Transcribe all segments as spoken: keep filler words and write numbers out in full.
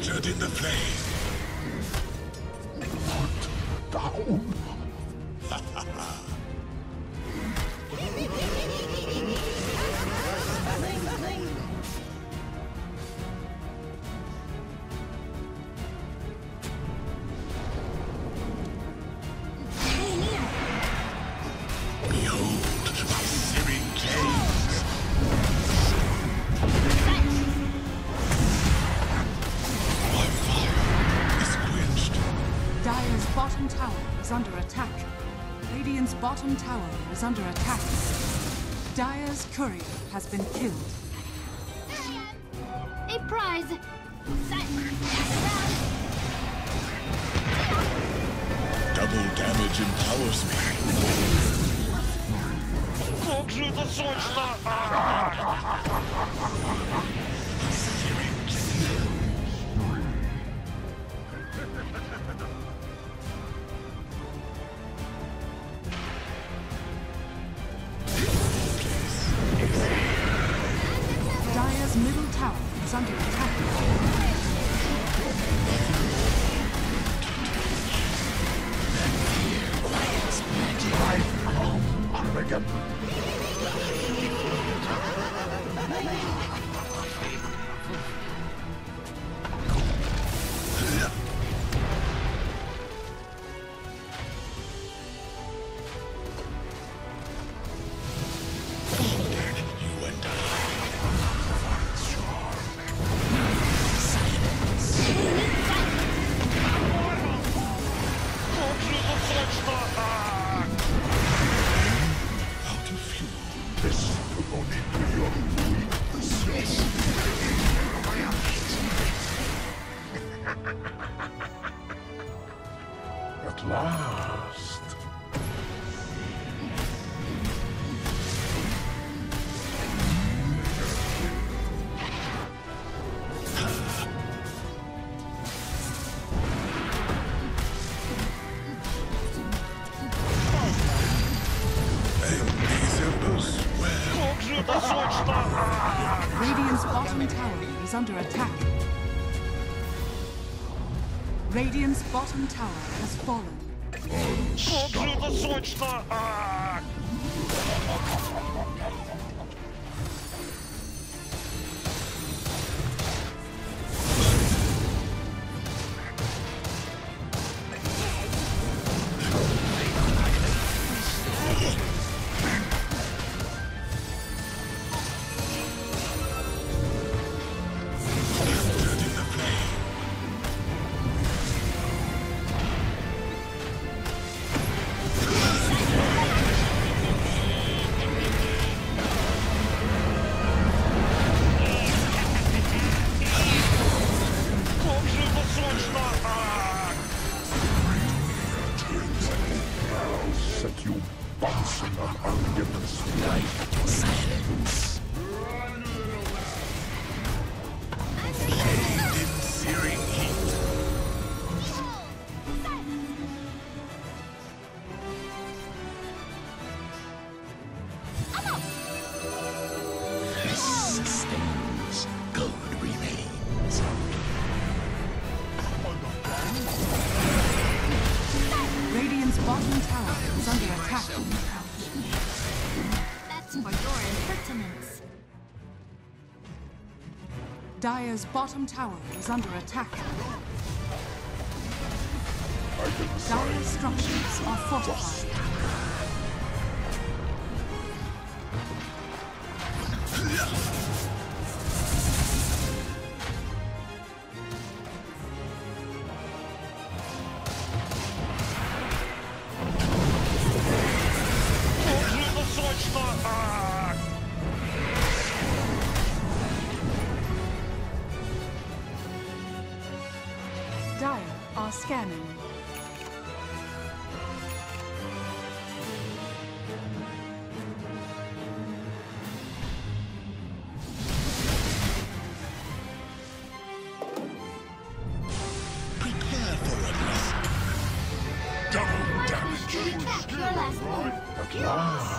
Captured in the flame. Down. Bottom tower is under attack. Dire's courier has been killed. A prize. Double damage empowers me. Middle tower is under attack. At last. Radiant's bottom tower is under attack. Radiant's bottom tower has fallen. Dire's bottom tower is under attack. Dire's structures are fortified. Dire are scanning. Prepare for a risk. Double damage. At last.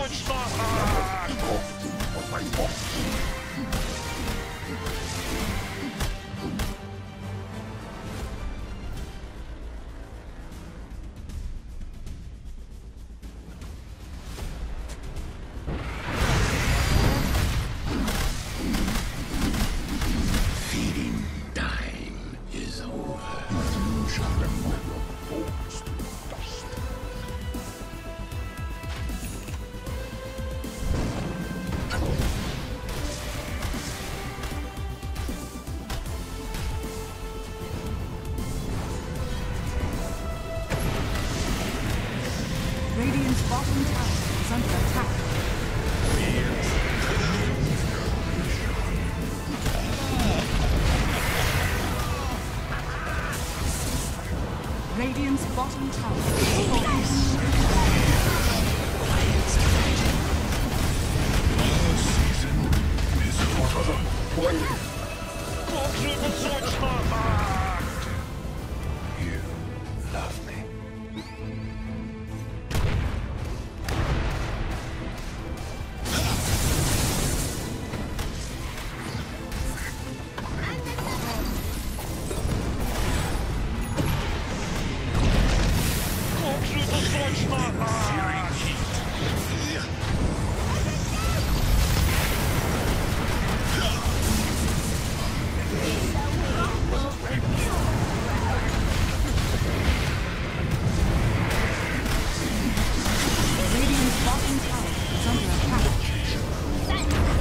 touch my heart! What I want. Feeding, dying is over. You shall remember your bones to dust. Radiant's bottom tower is under attack. Radiant's bottom tower is falling. Our season is over. Won't you touch my heart! You love me. Won't you touch my heart! Radiant's bottom tower is under attack.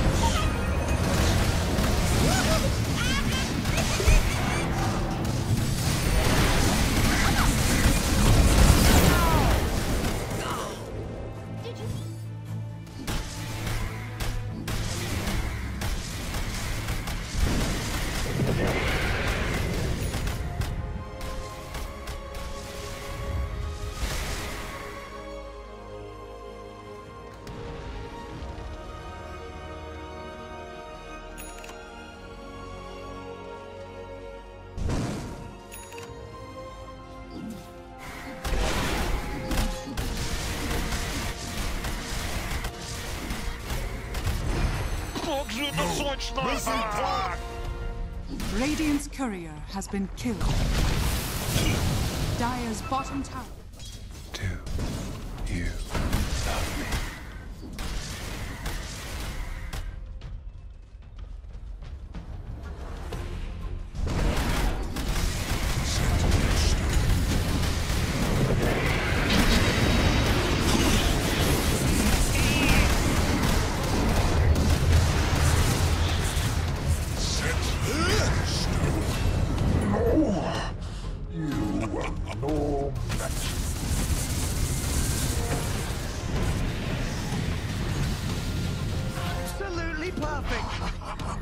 Won't you touch my heart! Radiant's courier has been killed. Dire's bottom tower. Do you love me? You will know that. Absolutely perfect.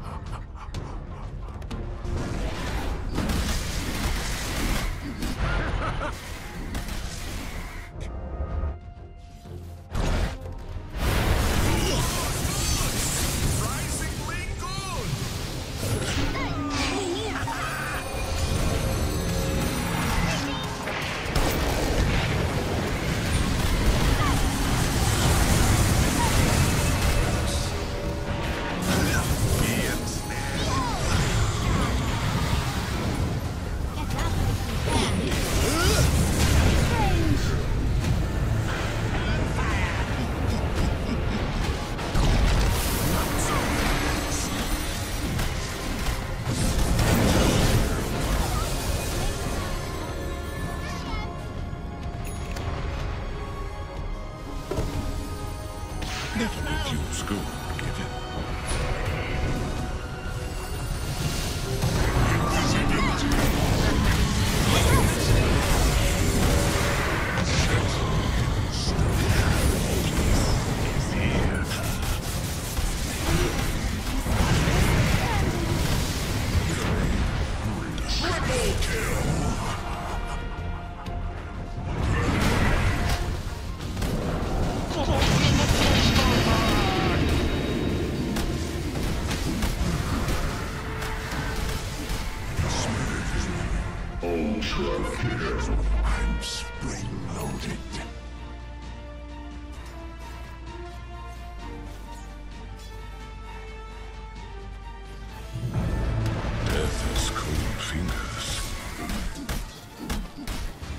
Never refuse good given.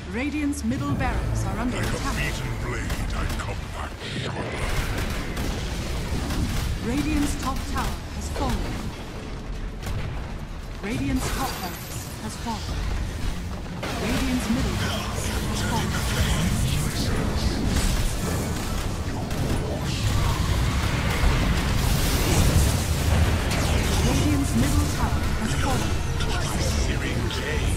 Radiant's middle barracks are under Like a attack. beaten blade, I come back sharper. Radiant's top tower has fallen. Radiant's top barracks has fallen. Radiant's middle barracks has fallen. Radiant's middle tower has fallen. Searing gaze.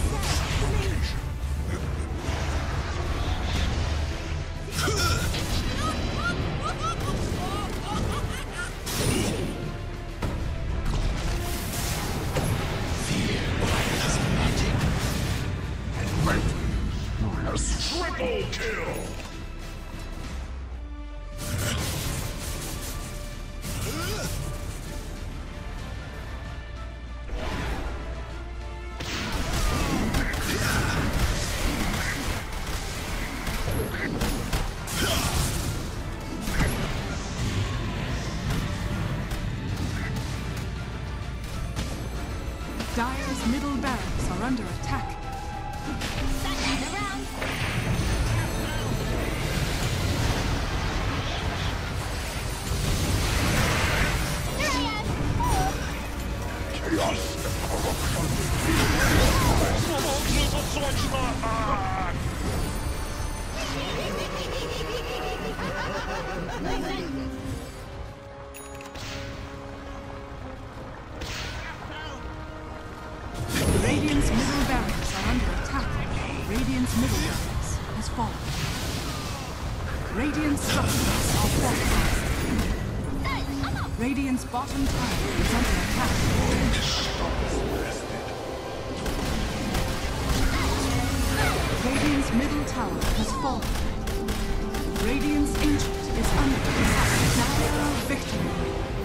Triple kill! Dire's middle barracks are under attack. Chaos and corruption. Radiant's middle barracks are under attack. Radiant's middle barracks has fallen. Radiant's structures are fortified. Radiant's bottom tower is under attack. Radiant's middle tower has fallen. Radiant's ancient is under attack. Dire victory.